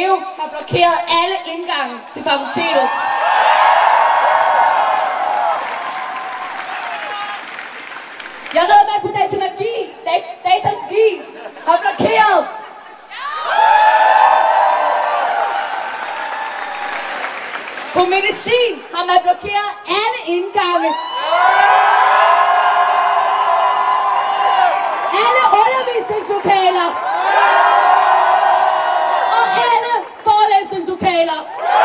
Leo har blokeret alle indgange til fakultetet. Jeg ved, at man på datalogi har blokeret. På medicin har man blokeret alle indgange. Alle undervisningslokaler. Og alle forelæsningslokaler.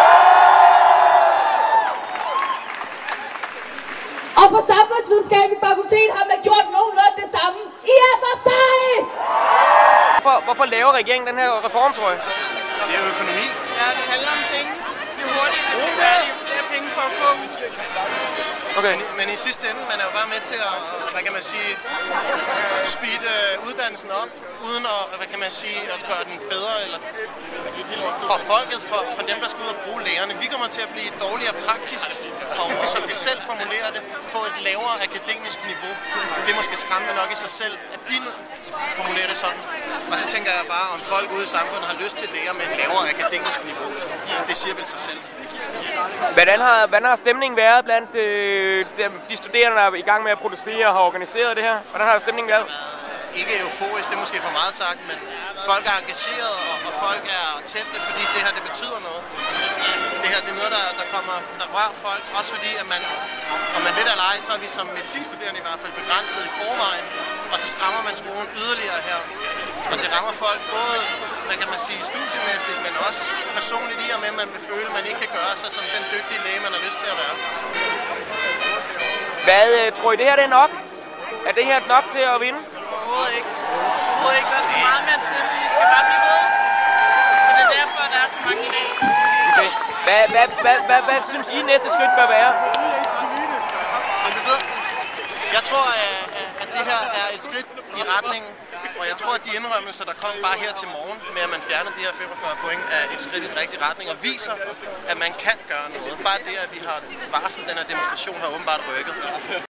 Og på Samfundsvidenskabelige Fakultet har man gjort nogenlunde det samme. I er for seje! Hvorfor laver regeringen den her reform, tror jeg? Det er økonomi. Ja, det handler om penge. Jo hurtigt det bliver færdigt, jo flere penge for at få. Okay. Men i sidste ende, man er jo bare med til at, hvad kan man sige, speede uddannelsen op, uden at, hvad kan man sige, at gøre den bedre, eller for folket, for dem, der skal ud og bruge lærerne. Vi kommer til at blive dårligere praktisk, og som de selv formulerer det, få et lavere akademisk niveau. Det er måske skræmmende nok i sig selv, at de formulerer det sådan. Og så tænker jeg bare, om folk ude i samfundet har lyst til at lære med et lavere akademisk niveau. Det siger vel sig selv. Hvordan har stemningen været blandt de studerende, der er i gang med at protestere og har organiseret det her? Hvordan har stemningen været? Ikke euforisk, det er måske for meget sagt, men folk er engageret, og folk er tændte, fordi det her, det betyder noget. Det her, det er noget, der rører folk, også fordi, at man, om man ved eller ej, så er vi som medicinstuderende i hvert fald begrænset i forvejen, og så strammer man skruen yderligere her. Og det rammer folk både, hvad kan man sige, studiemæssigt, men også personligt i og med, at man vil føle, at man ikke kan gøre sig som den dygtige læge, man har lyst til at være. Hvad tror I, det her det er nok? Er det her nok til at vinde? Overhovedet ikke. Overhovedet ikke. Der skal meget mere til. Vi skal bare blive ved. Og det er derfor, der er så mange i dag. Okay. Hvad synes I næste skridt bør være? Men vi ved, jeg tror, at det her er et skridt i retningen, og jeg tror, at de indrømmelser, der kom bare her til morgen, med at man fjerner de her 45 point, er et skridt i den rigtige retning, og viser, at man kan gøre noget. Bare det, at vi har varslet den her demonstration, har åbenbart rykket.